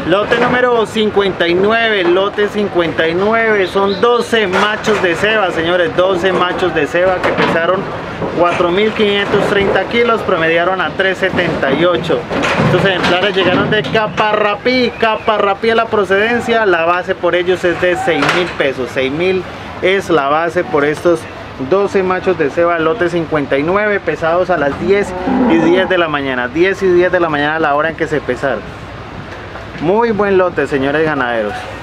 Lote número 59, lote 59, son 12 machos de ceba, señores, 12 machos de ceba que pesaron 4.530 kilos, promediaron a 378. Estos ejemplares llegaron de Caparrapí a la procedencia, la base por ellos es de 6.000 pesos, 6.000 es la base por estos 12 machos de ceba, lote 59, pesados a las 10 y 10 de la mañana, 10 y 10 de la mañana a la hora en que se pesaron. Muy buen lote, señores ganaderos.